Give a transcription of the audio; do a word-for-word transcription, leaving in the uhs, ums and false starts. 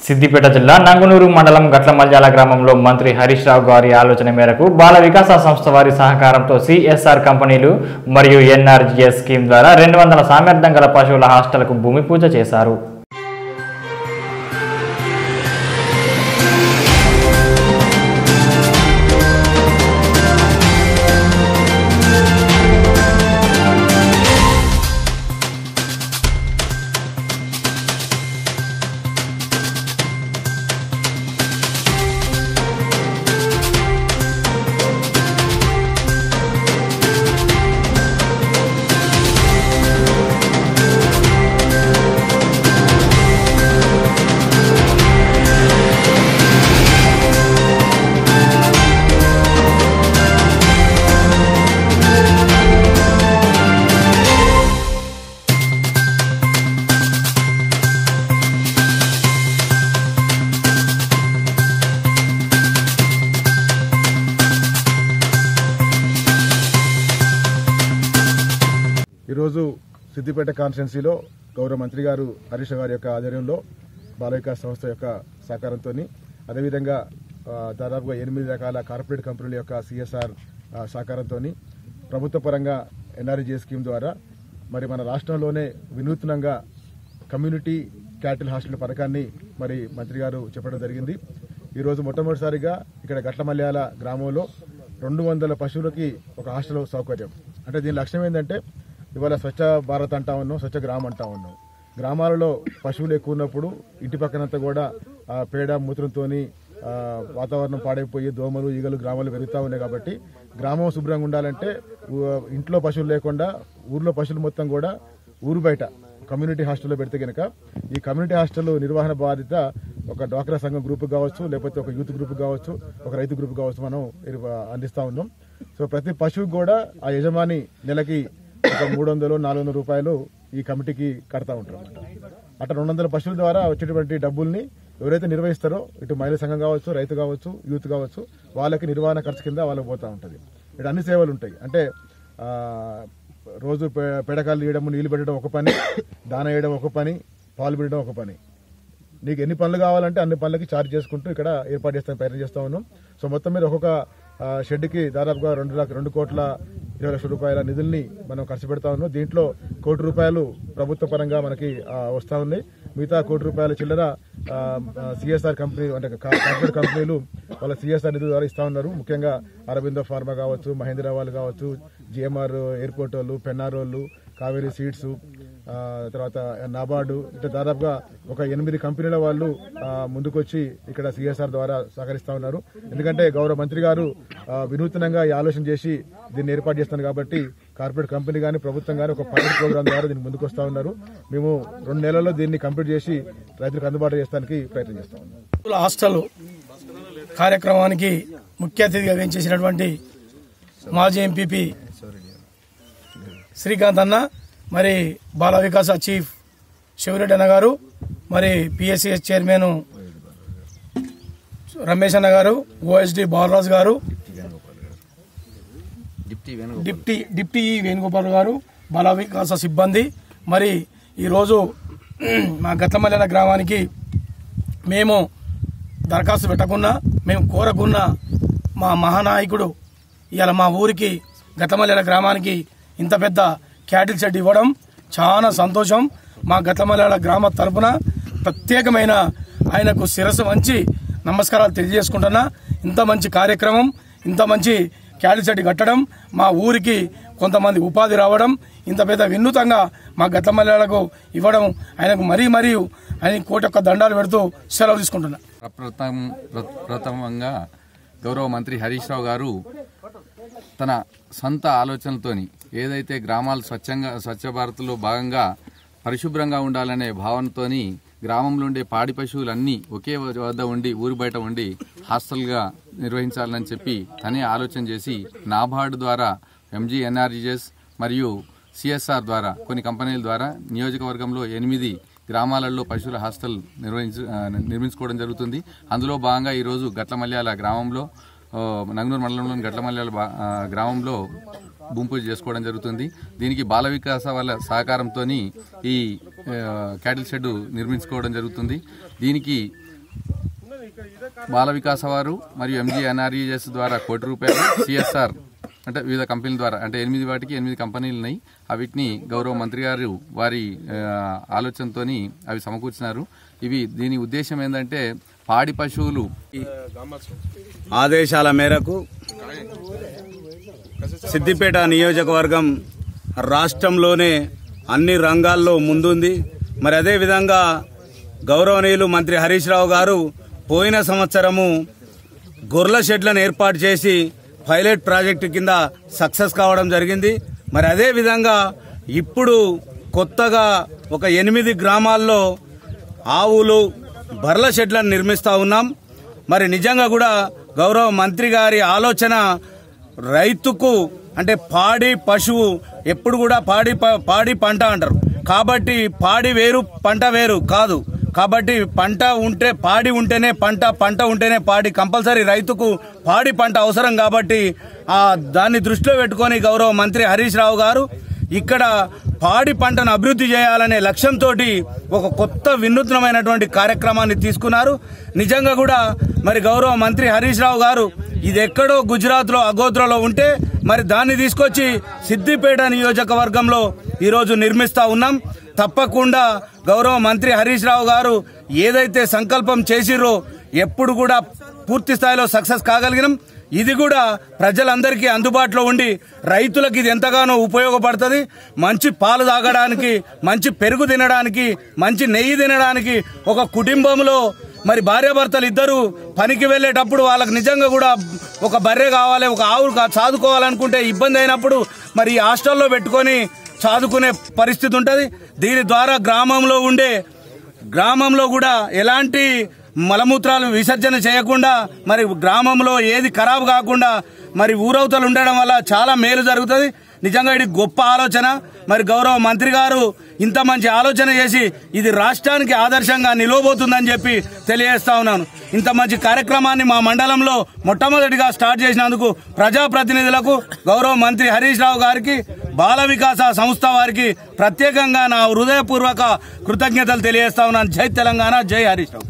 సిద్దిపేట జిల్లా నంగునూరు మండలం గట్లమల్యాల గ్రామంలో మంత్రి హరీష్ రావు గారి ఆలోచన మేరకు బాల వికాస సంస్థ వారి సహకారంతో సిఎస్ఆర్ కంపెనీలు మరియు ఎన్ఆర్జీఎస్ స్కీమ్ ద్వారా రెండు వందల సామర్థ్యం గల పశువుల హాస్టల్కు భూమి పూజ చేశారు. ఈరోజు సిద్దిపేట కాన్స్టిట్యున్సీలో గౌరవ మంత్రి గారు హరీష్ గారి యొక్క ఆధ్వర్యంలో బాల వికాస్ సంస్థ యొక్క సహకారంతో అదేవిధంగా దాదాపుగా ఎనిమిది రకాల కార్పొరేట్ కంపెనీల యొక్క సిఎస్ఆర్ సహకారంతో ప్రభుత్వ పరంగా ఎన్ఆర్జీ స్కీమ్ ద్వారా మరి మన రాష్ట్రంలోనే వినూత్నంగా కమ్యూనిటీ క్యాటిల్ హాస్టల్ పథకాన్ని మరి మంత్రి గారు చెప్పడం జరిగింది. ఈరోజు మొట్టమొదటిసారిగా ఇక్కడ గట్లమల్యాల గ్రామంలో రెండు వందల పశువులకి ఒక హాస్టల్ సౌకర్యం. అంటే దీని లక్ష్యం ఏంటంటే ఇవాళ స్వచ్ఛ భారత్ అంటా ఉన్నాం, స్వచ్ఛ గ్రామం అంటా ఉన్నాం. గ్రామాలలో పశువులు ఎక్కువ ఉన్నప్పుడు ఇంటి పక్కనంతా కూడా పేడ మూత్రంతో వాతావరణం పాడైపోయి దోమలు ఈగలు గ్రామాలు పెరుగుతూ ఉన్నాయి. కాబట్టి గ్రామం శుభ్రంగా ఉండాలంటే ఇంట్లో పశువులు లేకుండా ఊర్లో పశువులు మొత్తం కూడా ఊరు బయట కమ్యూనిటీ హాస్టల్లో పెడితే కనుక ఈ కమ్యూనిటీ హాస్టల్ నిర్వహణ బాధ్యత ఒక డ్వాక్రా సంఘం గ్రూప్ కావచ్చు, లేకపోతే ఒక యూత్ గ్రూప్ కావచ్చు, ఒక రైతు గ్రూప్ కావచ్చు, మనం అందిస్తూ ఉన్నాం. సో ప్రతి పశువుకు కూడా ఆ యజమాని నెలకి ఒక మూడు వందలు నాలుగు వందల రూపాయలు ఈ కమిటీకి కడతా ఉంటారు అన్నమాట. అట్లా రెండు వందల పశువుల ద్వారా వచ్చేటువంటి డబ్బుల్ని ఎవరైతే నిర్వహిస్తారో ఇటు మహిళా సంఘం కావచ్చు, రైతు కావచ్చు, యూత్ కావచ్చు, వాళ్ళకి నిర్వహణ ఖర్చు కింద వాళ్ళకి పోతూ ఉంటుంది. ఇక్కడ అన్ని సేవలు ఉంటాయి. అంటే రోజు పెడకాలు తీయడం, నీళ్లు పెట్టడం ఒక పని, దాన వేయడం ఒక పని, పాలు పెట్టడం ఒక పని. నీకు ఎన్ని పనులు కావాలంటే అన్ని పనులకి ఛార్జ్ చేసుకుంటూ ఇక్కడ ఏర్పాటు చేస్తాను ప్రయత్నం చేస్తా ఉన్నాం. సో మొత్తం మీద ఒక్కొక్క షెడ్కి దాదాపుగా రెండు లక్ష రెండు కోట్ల ఇరవై లక్షల రూపాయల నిధుల్ని మనం ఖర్చు పెడతా ఉన్నాం. దీంట్లో కోటి రూపాయలు ప్రభుత్వ పరంగా మనకి వస్తూ ఉన్నాయి. మిగతా కోటి రూపాయల చిల్లర సిఎస్ఆర్ కంపెనీ అంటే కార్పొరేట్ కంపెనీలు వాళ్ళ సిఎస్ఆర్ నిధుల ద్వారా ఇస్తా ఉన్నారు. ముఖ్యంగా అరబిందో ఫార్మా కావచ్చు, మహేంద్ర వాళ్ళు కావచ్చు, జిఎంఆర్ ఎయిర్పోర్ట్ వాళ్ళు, పెన్నార్ వాళ్ళు, కావేరీ సీడ్స్, తర్వాత నాబార్డు, ఇట్లా దాదాపుగా ఒక ఎనిమిది కంపెనీల వాళ్ళు ముందుకొచ్చి ఇక్కడ సిఎస్ఆర్ ద్వారా సహకరిస్తా ఉన్నారు. ఎందుకంటే గౌరవ మంత్రి గారు వినూత్నంగా ఈ ఆలోచన చేసి దీన్ని ఏర్పాటు చేస్తున్నారు కాబట్టి కార్పొరేట్ కంపెనీ కానీ ప్రభుత్వం కానీ ఒక పైలట్ ప్రోగ్రామ్ ద్వారా దీనికి ముందుకు వస్తా ఉన్నారు. మేము రెండు నెలల్లో దీన్ని కంప్లీట్ చేసి రైతులకు అందుబాటు చేయడానికి ప్రయత్నం చేస్తా ఉన్నాం. హాస్టల్ కార్యక్రమానికి ముఖ్య అతిథిగా వేయించేసినటువంటి మాజీ ఎంపీపీ శ్రీకాంత్ అన్న, మరి బాల వికాస చీఫ్ శివరెడ్డి అన్న గారు, మరి పిఎస్సిఎస్ చైర్మన్ రమేష్ అన్న గారు, ఓఎస్డి బాలరాజు గారు, డిప్టీ డిప్టీ వేణుగోపాల్ గారు, బాల వికాస సిబ్బంది, మరి ఈరోజు మా గట్లమల్యాల గ్రామానికి మేము దరఖాస్తు పెట్టకున్నా, మేము కోరకున్నా మా మహానాయకుడు ఇవాళ మా ఊరికి గట్లమల్యాల గ్రామానికి ఇంత పెద్ద క్యాటిల్ షెడ్ ఇవ్వడం చాలా సంతోషం. మా గట్లమల్యాల గ్రామ తరపున ప్రత్యేకమైన ఆయనకు శిరస్సు వంచి నమస్కారాలు తెలియజేసుకుంటున్నా. ఇంత మంచి కార్యక్రమం, ఇంత మంచి క్యాటిల్ షెడ్ కట్టడం, మా ఊరికి కొంతమంది ఉపాధి రావడం, ఇంత పెద్ద వినూతంగా మా గట్లమల్యాలకు ఇవ్వడం ఆయనకు మరీ మరీ ఆయన కోటి ఒక్క దండాలు పెడుతూ సెలవు తీసుకుంటున్నా. ప్రథమంగా గౌరవ మంత్రి హరీష్ రావు గారు తన సొంత ఆలోచనలతోని ఏదైతే గ్రామాలు స్వచ్ఛంగా స్వచ్ఛ భారత్లో భాగంగా పరిశుభ్రంగా ఉండాలనే భావనతోని గ్రామంలో ఉండే పాడి పశువులన్నీ ఒకే వద్ద ఉండి ఊరి బయట ఉండి హాస్టల్గా నిర్వహించాలని చెప్పి తనే ఆలోచన చేసి నాబార్డు ద్వారా ఎంజీ ఎన్ఆర్జీఎస్ మరియు సిఎస్ఆర్ ద్వారా కొన్ని కంపెనీల ద్వారా నియోజకవర్గంలో ఎనిమిది గ్రామాలలో పశువుల హాస్టల్ నిర్వహించ నిర్మించుకోవడం జరుగుతుంది. అందులో భాగంగా ఈరోజు గట్లమల్యాల గ్రామంలో నంగనూరు మండలంలోని గట్లమల్యాల గ్రామంలో భూమి పూజ చేసుకోవడం జరుగుతుంది. దీనికి బాల వికాస వాళ్ళ సహకారంతో ఈ క్యాటిల్ షెడ్ నిర్మించుకోవడం జరుగుతుంది. దీనికి బాల వికాస వారు మరియు ఎంజీ ఎన్ఆర్ఈఎస్ ద్వారా కోటి రూపాయలు, సిఎస్ఆర్ అంటే వివిధ కంపెనీల ద్వారా అంటే ఎనిమిది వాటికి ఎనిమిది కంపెనీలు ఉన్నాయి. అవిటిని గౌరవ మంత్రి గారు వారి ఆలోచనతో అవి సమకూర్చినారు. ఇవి దీని ఉద్దేశం ఏంటంటే పాడి పశువులు ఆదేశాల మేరకు సిద్దిపేట నియోజకవర్గం రాష్ట్రంలోనే అన్ని రంగాల్లో ముందుంది. మరి అదేవిధంగా గౌరవనీయులు మంత్రి హరీష్ రావు గారు పోయిన సంవత్సరము గొర్రెల షెడ్లను ఏర్పాటు చేసి పైలట్ ప్రాజెక్టు కింద సక్సెస్ కావడం జరిగింది. మరి అదేవిధంగా ఇప్పుడు కొత్తగా ఒక ఎనిమిది గ్రామాల్లో ఆవులు బర్రెల షెడ్లను నిర్మిస్తూ ఉన్నాం. మరి నిజంగా కూడా గౌరవ మంత్రి గారి ఆలోచన రైతుకు అంటే పాడి పశువు ఎప్పుడు కూడా పాడి పాడి పంట అంటారు కాబట్టి పాడి వేరు పంట వేరు కాదు. కాబట్టి పంట ఉంటే పాడి ఉంటేనే పంట, పంట ఉంటేనే పాడి. కంపల్సరీ రైతుకు పాడి పంట అవసరం కాబట్టి ఆ దాన్ని దృష్టిలో పెట్టుకొని గౌరవ మంత్రి హరీష్ రావు గారు ఇక్కడ పాడి పంటను అభివృద్ధి చేయాలనే లక్ష్యంతో ఒక కొత్త వినూత్నమైనటువంటి కార్యక్రమాన్ని తీసుకున్నారు. నిజంగా కూడా మరి గౌరవ మంత్రి హరీష్ రావు గారు ఇది ఎక్కడో గుజరాత్ లో అగోద్రాలో ఉంటే మరి దాన్ని తీసుకొచ్చి సిద్దిపేట నియోజకవర్గంలో ఈరోజు నిర్మిస్తా ఉన్నాం. తప్పకుండా గౌరవ మంత్రి హరీష్ రావు గారు ఏదైతే సంకల్పం చేసిరో ఎప్పుడు కూడా పూర్తి స్థాయిలో సక్సెస్ కాగలిగినాం. ఇది కూడా ప్రజలందరికీ అందుబాటులో ఉండి రైతులకు ఇది ఎంతగానో ఉపయోగపడుతుంది. మంచి పాలు తాగడానికి, మంచి పెరుగు తినడానికి, మంచి నెయ్యి తినడానికి ఒక కుటుంబంలో మరి భార్యాభర్తలు ఇద్దరు పనికి వెళ్లేటప్పుడు వాళ్ళకి నిజంగా కూడా ఒక బర్రె కావాలి, ఒక ఆవు చదువుకోవాలనుకుంటే ఇబ్బంది అయినప్పుడు మరి హాస్టల్లో పెట్టుకొని చదువుకునే పరిస్థితి ఉంటుంది. దీని ద్వారా గ్రామంలో ఉండే గ్రామంలో కూడా ఎలాంటి మలమూత్రాలు విసర్జన చేయకుండా మరి గ్రామంలో ఏది ఖరాబు కాకుండా మరి ఊరవతలు ఉండడం వల్ల చాలా మేలు జరుగుతుంది. నిజంగా ఇది గొప్ప ఆలోచన. మరి గౌరవ మంత్రి గారు ఇంత మంచి ఆలోచన చేసి ఇది రాష్ట్రానికి ఆదర్శంగా నిలవబోతుందని చెప్పి తెలియజేస్తా ఉన్నాను. ఇంత మంచి కార్యక్రమాన్ని మా మండలంలో మొట్టమొదటిగా స్టార్ట్ చేసినందుకు ప్రజాప్రతినిధులకు, గౌరవ మంత్రి హరీష్ రావు గారికి, బాల వికాస సంస్థ వారికి ప్రత్యేకంగా నా హృదయపూర్వక కృతజ్ఞతలు తెలియజేస్తా ఉన్నాను. జై తెలంగాణ, జై హరీష్ రావు.